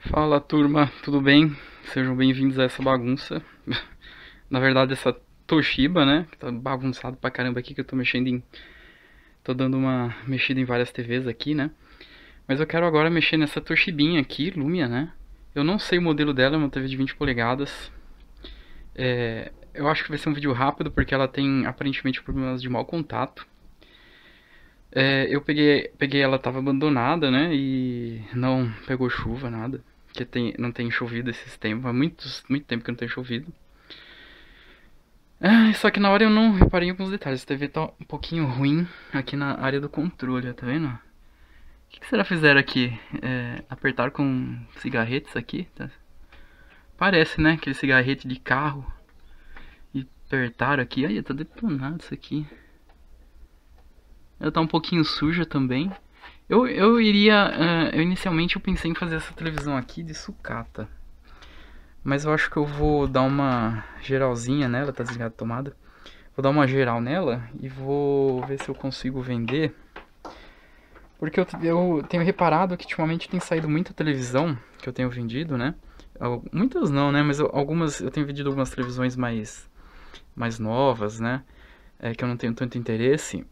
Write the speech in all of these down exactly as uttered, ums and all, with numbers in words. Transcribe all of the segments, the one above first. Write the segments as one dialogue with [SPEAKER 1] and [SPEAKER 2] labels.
[SPEAKER 1] Fala turma, tudo bem? Sejam bem-vindos a essa bagunça. Na verdade, essa Toshiba, né? Que tá bagunçado pra caramba aqui, que eu tô mexendo em. Tô dando uma mexida em várias T Vs aqui, né? Mas eu quero agora mexer nessa Toshibinha aqui, Lumia, né? Eu não sei o modelo dela, é uma T V de vinte polegadas. É, eu acho que vai ser um vídeo rápido porque ela tem aparentemente problemas de mau contato. É, eu peguei, peguei ela tava abandonada, né? E não pegou chuva, nada. Que tem, não tem chovido esses tempos. Há muito, muito tempo que não tem chovido. Ah, só que na hora eu não reparei em alguns detalhes. A T V tá um pouquinho ruim aqui na área do controle, tá vendo? O que, que será que fizeram aqui? É, apertaram com cigarretes aqui? Tá? Parece, né? Aquele cigarrete de carro. E apertaram aqui. Ai, tá detonado isso aqui. Ela tá um pouquinho suja também. Eu, eu iria. Uh, eu inicialmente eu pensei em fazer essa televisão aqui de sucata. Mas eu acho que eu vou dar uma geralzinha nela, tá desligada a tomada. Vou dar uma geral nela e vou ver se eu consigo vender. Porque eu, eu tenho reparado que ultimamente tem saído muita televisão que eu tenho vendido, né? Muitas não, né? Mas eu, algumas eu tenho vendido algumas televisões mais, mais novas, né? É, que eu não tenho tanto interesse.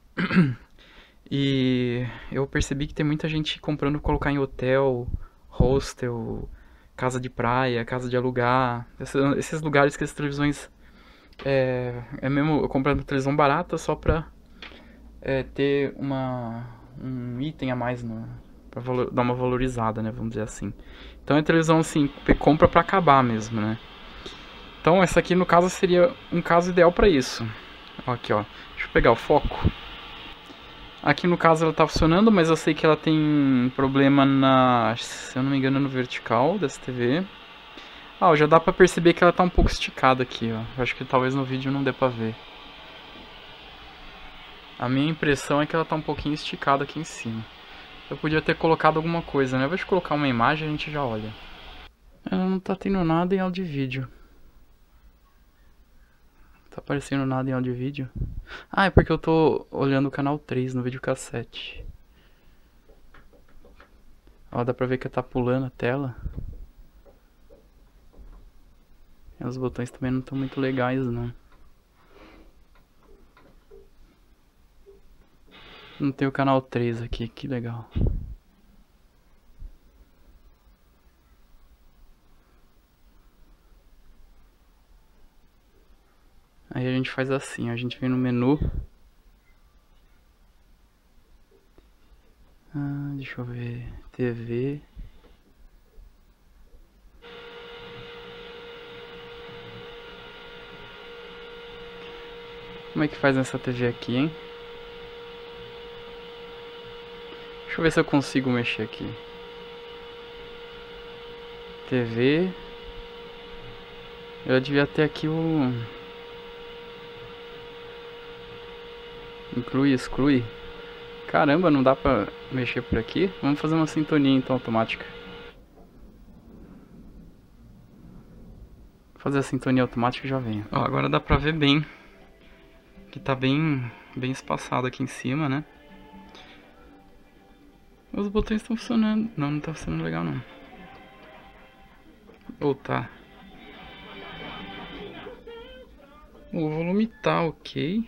[SPEAKER 1] E eu percebi que tem muita gente comprando colocar em hotel, hostel, casa de praia, casa de alugar. Esses, esses lugares que as televisões. É, é mesmo eu comprando televisão barata só pra é, ter uma, um item a mais no, pra valor, dar uma valorizada, né? Vamos dizer assim. Então é televisão assim, compra pra acabar mesmo, né? Então essa aqui no caso seria um caso ideal pra isso. Aqui ó, deixa eu pegar o foco. Aqui no caso ela tá funcionando, mas eu sei que ela tem problema na, se eu não me engano, no vertical dessa T V. Ah, já dá pra perceber que ela tá um pouco esticada aqui, ó. Eu acho que talvez no vídeo não dê pra ver. A minha impressão é que ela tá um pouquinho esticada aqui em cima. Eu podia ter colocado alguma coisa, né? Ao invés de colocar uma imagem, a gente já olha. Ela não tá tendo nada em áudio e vídeo. Tá aparecendo nada em áudio e vídeo. Ah, é porque eu tô olhando o canal três no videocassete. Ó, dá pra ver que tá pulando a tela. E os botões também não estão muito legais, não. Não tem o canal três aqui, que legal. Aí a gente faz assim, a gente vem no menu. Ah, deixa eu ver. T V. Como é que faz nessa T V aqui, hein? Deixa eu ver se eu consigo mexer aqui. T V. Eu devia ter aqui o... Inclui, exclui. Caramba, não dá pra mexer por aqui? Vamos fazer uma sintonia então automática. Vou fazer a sintonia automática e já venho. Ó, agora dá pra ver bem. Que tá bem, bem espaçado aqui em cima, né? Os botões estão funcionando. Não, não tá funcionando legal não. Ou tá. O volume tá ok.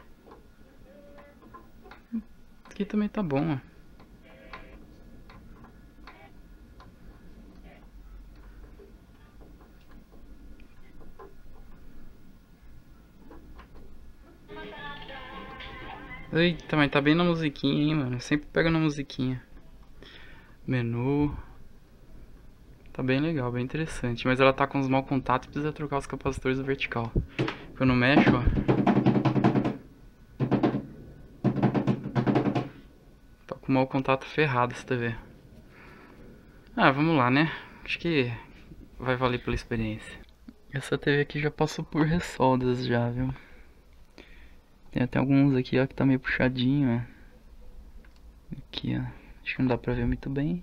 [SPEAKER 1] Aqui também tá bom, ó. Eita, mas tá bem na musiquinha, hein, mano. Eu sempre pego na musiquinha. Menu. Tá bem legal, bem interessante. Mas ela tá com os mau contato e precisa trocar os capacitores do vertical. Quando eu mexo, ó. Tá com mau contato ferrado essa T V. Ah, vamos lá, né? Acho que vai valer pela experiência. Essa T V aqui já passou por ressoldas já, viu? Tem até alguns aqui, ó, que tá meio puxadinho, ó. Aqui, ó. Acho que não dá pra ver muito bem.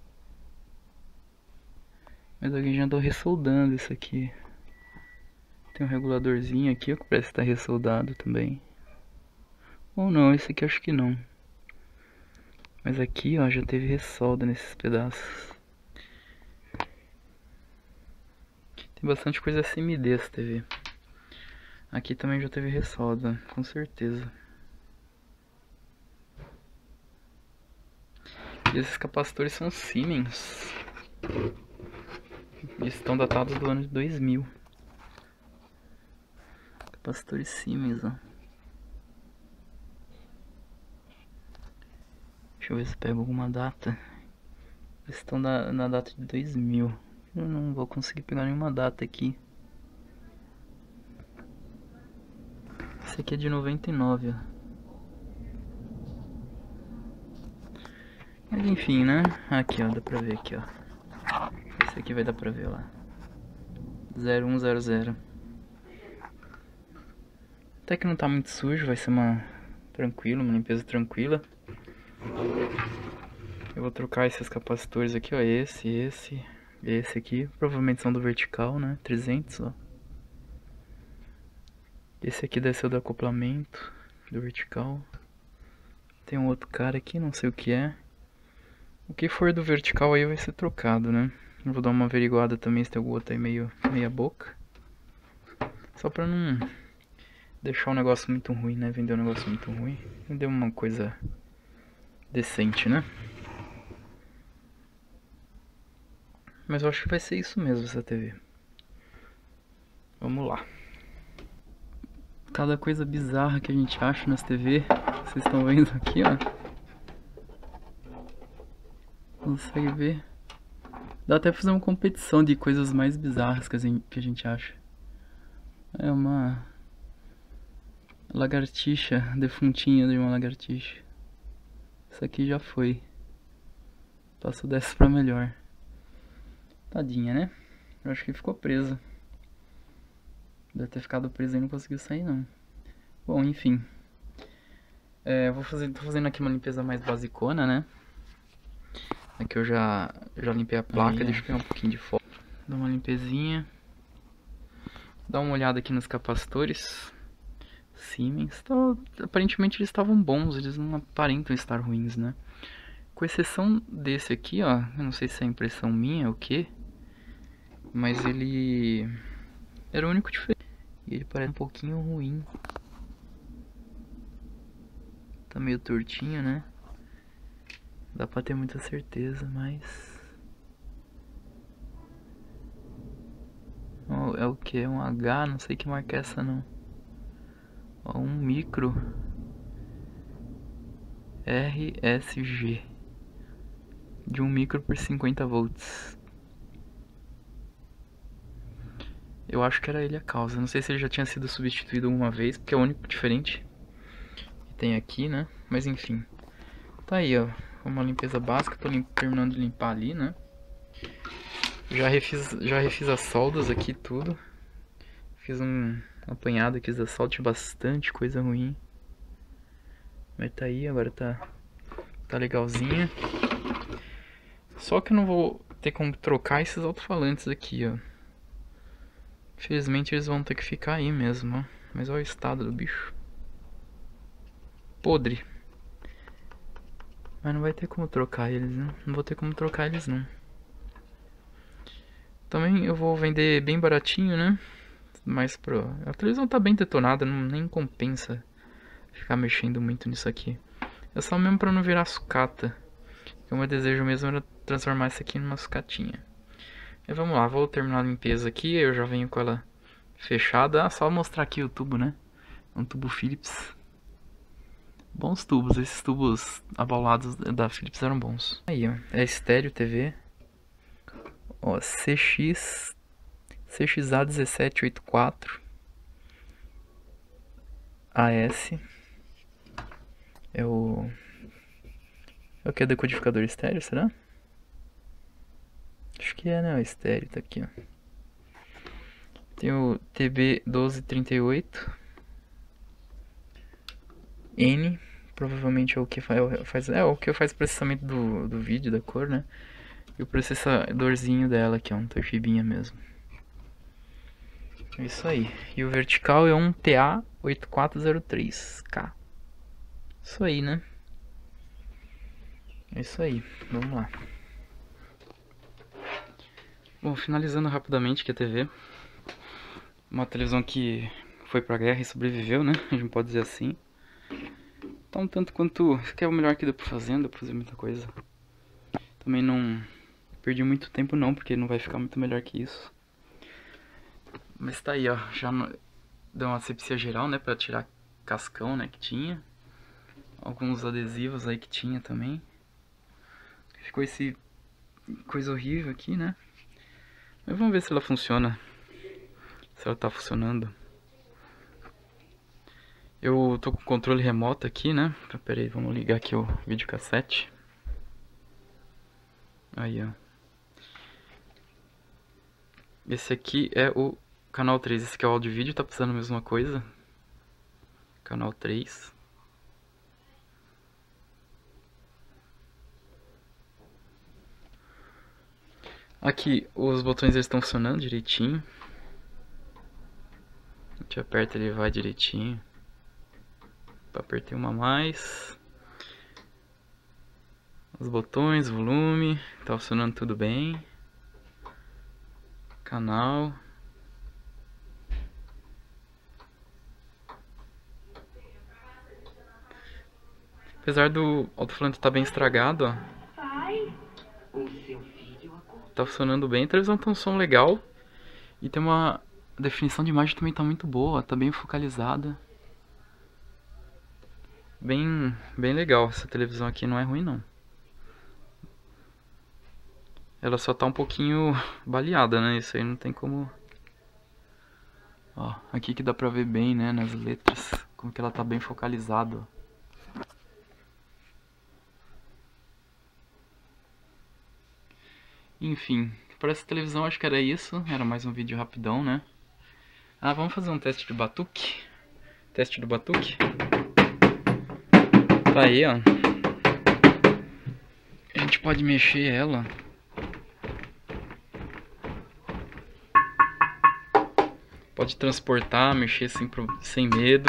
[SPEAKER 1] Mas alguém já andou ressoldando isso aqui. Tem um reguladorzinho aqui, ó, que parece estar ressoldado também. Ou não, esse aqui acho que não. Mas aqui, ó, já teve ressolda nesses pedaços. Tem bastante coisa S M D essa T V. Aqui também já teve ressolda, com certeza. E esses capacitores são Siemens. Eles estão datados do ano de dois mil. Capacitores Siemens, ó. Deixa eu ver se eu pego alguma data. Eles estão na, na data de dois mil. Eu não vou conseguir pegar nenhuma data aqui. Esse aqui é de noventa e nove, ó. Mas enfim, né? Aqui, ó, dá pra ver aqui, ó. Esse aqui vai dar pra ver lá. zero um zero zero. Até que não tá muito sujo, vai ser uma tranquila, uma limpeza tranquila. Eu vou trocar esses capacitores aqui, ó, esse, esse, esse aqui, provavelmente são do vertical, né, trezentos, ó. Esse aqui desceu do acoplamento, do vertical. Tem um outro cara aqui, não sei o que é. O que for do vertical aí vai ser trocado, né. Eu vou dar uma averiguada também se tem algum outro aí meio meia boca. Só pra não deixar o negócio muito ruim, né, vender um negócio muito ruim. Vender uma coisa decente, né. Mas eu acho que vai ser isso mesmo, essa T V. Vamos lá. Cada coisa bizarra que a gente acha nas T V. Vocês estão vendo aqui, ó. Consegue ver? Dá até pra fazer uma competição de coisas mais bizarras que a gente, que a gente acha. É uma lagartixa, defuntinha de uma lagartixa. Isso aqui já foi. Passou dessa pra melhor. Tadinha, né? Eu acho que ficou presa. Deve ter ficado presa e não conseguiu sair, não. Bom, enfim. É, eu vou fazer, tô fazendo aqui uma limpeza mais basicona, né? Aqui eu já, já limpei a placa, aí, deixa eu pegar um pouquinho de foto. Dá uma limpezinha. Dá uma olhada aqui nos capacitores. Siemens. Então, aparentemente eles estavam bons, eles não aparentam estar ruins, né? Com exceção desse aqui, ó. Eu não sei se é impressão minha ou o que. Mas ele era o único diferente. E ele parece um pouquinho ruim. Tá meio tortinho, né? Dá pra ter muita certeza, mas... Oh, é o que? É um H? Não sei que marca é essa, não. Oh, um micro. R S G. De um micro por cinquenta volts. Eu acho que era ele a causa. Não sei se ele já tinha sido substituído alguma vez, porque é o único diferente que tem aqui, né? Mas enfim. Tá aí, ó. Uma limpeza básica. Tô terminando de limpar ali, né? Já refiz, já refiz as soldas aqui, tudo. Fiz um apanhado aqui da solda. Tinha bastante coisa ruim. Mas tá aí, agora tá, tá legalzinha. Só que eu não vou ter como trocar esses alto-falantes aqui, ó. Infelizmente eles vão ter que ficar aí mesmo, ó. Mas olha o estado do bicho. Podre. Mas não vai ter como trocar eles, né? Não vou ter como trocar eles, não. Também eu vou vender bem baratinho, né? Mas pro... a televisão tá bem detonada, não, nem compensa ficar mexendo muito nisso aqui. É só mesmo pra não virar sucata. O meu desejo mesmo era transformar isso aqui numa sucatinha. E vamos lá, vou terminar a limpeza aqui. Eu já venho com ela fechada. Ah, só mostrar aqui o tubo, né? Um tubo Philips. Bons tubos, esses tubos abaulados da Philips eram bons. Aí, ó, é estéreo T V. Ó, C X C X A um sete oito quatro A S. É o... É o que é decodificador estéreo, será? Acho que é, né? O estéreo tá aqui, ó. Tem o T B doze trinta e oito N. Provavelmente é o que faz, faz é o que faz processamento do, do vídeo, da cor, né? E o processadorzinho dela aqui, ó, um Toshiba mesmo. É isso aí. E o vertical é um T A oito quatro zero três K. Isso aí, né? É isso aí. Vamos lá. Bom, finalizando rapidamente que a T V, uma televisão que foi pra guerra e sobreviveu, né? A gente pode dizer assim. Tá um tanto quanto... Isso aqui é o melhor que deu pra fazer, deu pra fazer muita coisa. Também não perdi muito tempo não, porque não vai ficar muito melhor que isso. Mas tá aí, ó, já no... deu uma asepsia geral, né, pra tirar cascão, né, que tinha. Alguns adesivos aí que tinha também. Ficou esse coisa horrível aqui, né. Mas vamos ver se ela funciona. Se ela tá funcionando. Eu tô com o controle remoto aqui, né. Pera aí, vamos ligar aqui o videocassete. Aí, ó. Esse aqui é o canal três. Esse aqui é o áudio e vídeo, tá precisando a mesma coisa. Canal três. Aqui, os botões eles estão funcionando direitinho. A gente aperta, ele vai direitinho. Apertei uma a mais. Os botões, volume, tá funcionando tudo bem. Canal. Apesar do alto-falante estar bem estragado, ó. Tá funcionando bem. A televisão tem um som legal. E tem uma... A definição de imagem também tá muito boa, tá bem focalizada. Bem, bem legal. Essa televisão aqui não é ruim não. Ela só tá um pouquinho baleada, né? Isso aí não tem como... Ó, aqui que dá pra ver bem, né, nas letras, como que ela tá bem focalizada. Enfim, para essa televisão acho que era isso. Era mais um vídeo rapidão, né? Ah, vamos fazer um teste de batuque. Teste do batuque. Tá aí, ó. A gente pode mexer ela. Pode transportar, mexer sem, sem medo.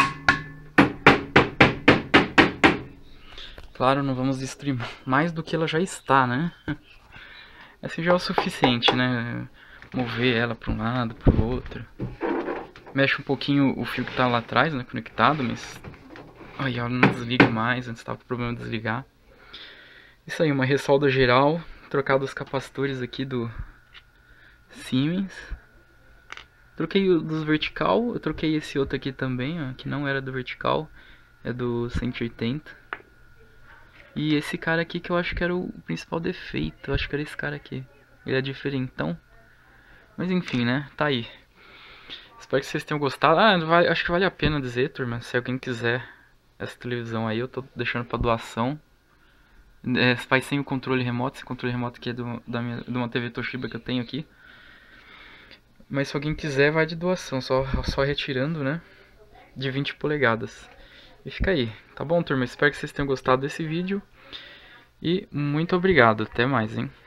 [SPEAKER 1] Claro, não vamos destruir mais do que ela já está, né? Esse já é o suficiente, né? Mover ela para um lado, para o outro. Mexe um pouquinho o fio que tá lá atrás, né? Conectado, mas... Aí, ela não desliga mais, antes estava com problema de desligar. Isso aí, uma ressolda geral. Trocado os capacitores aqui do Siemens. Troquei o dos vertical, eu troquei esse outro aqui também, ó, que não era do vertical, é do cento e oitenta. E esse cara aqui que eu acho que era o principal defeito, eu acho que era esse cara aqui. Ele é diferentão. Mas enfim, né, tá aí. Espero que vocês tenham gostado. Ah, vai, acho que vale a pena dizer, turma, se alguém quiser essa televisão aí, eu tô deixando pra doação. É, vai sem o controle remoto, esse controle remoto aqui é do, da minha, de uma T V Toshiba que eu tenho aqui. Mas se alguém quiser, vai de doação, só, só retirando, né, de vinte polegadas. E fica aí, tá bom, turma? Espero que vocês tenham gostado desse vídeo. E muito obrigado, até mais, hein?